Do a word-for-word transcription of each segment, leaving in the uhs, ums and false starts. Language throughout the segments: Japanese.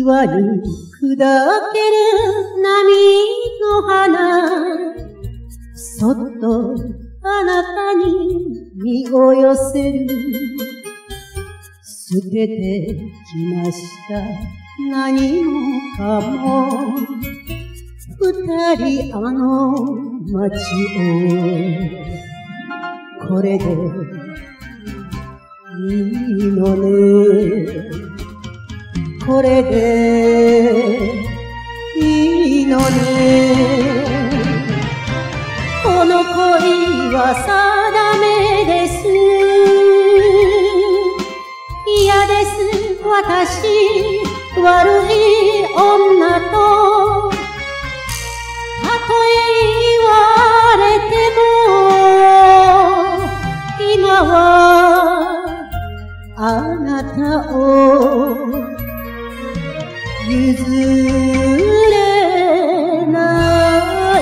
際に砕ける波の花、そっとあなたに身を寄せる。捨ててきました何もかも、二人あの街を。これでいいのね、これでいいのね。この恋は定めです。嫌です、私、悪い女と。たとえ言われても、今はあなたを譲れない。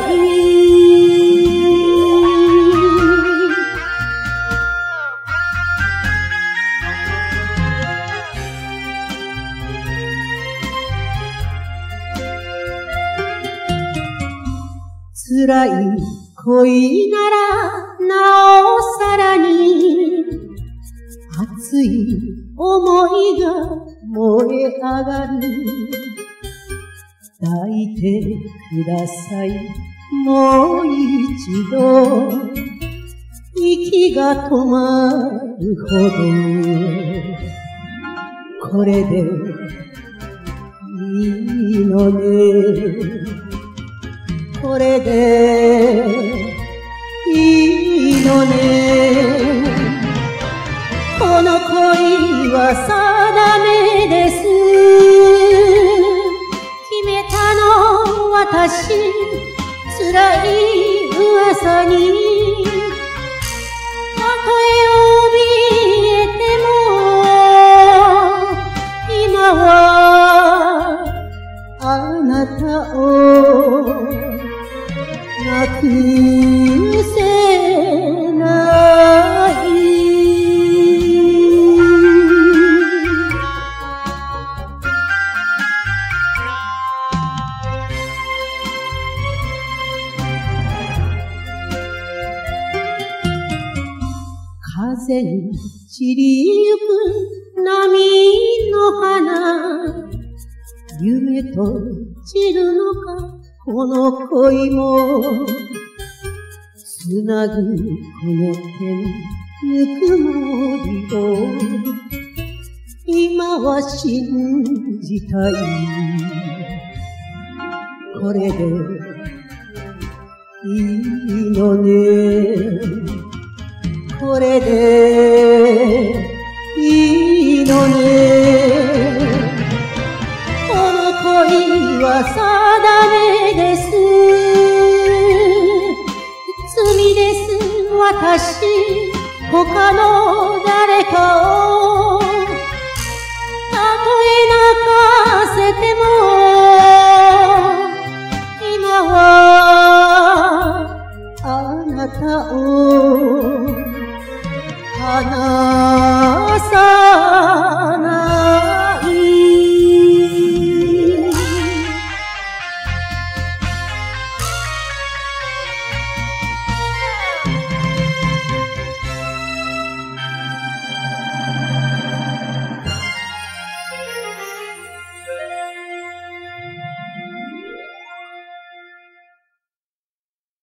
辛い恋ならなおさらに、熱い思いが燃え上がる。抱いてください、もう一度。息が止まるほど。これでいいのね、これでいいのね。この恋は定めです。決めたの私、辛い噂に。たとえ怯えても、今はあなたをなくせない。風に散りゆく波の花、夢と散るのかこの恋も。つなぐこの手のぬくもりを今は信じたい。これでいいのね、これでいいのね。この恋は定めです。罪です、私、他の誰かを。たとえ泣かせても、今はあなたを離さない。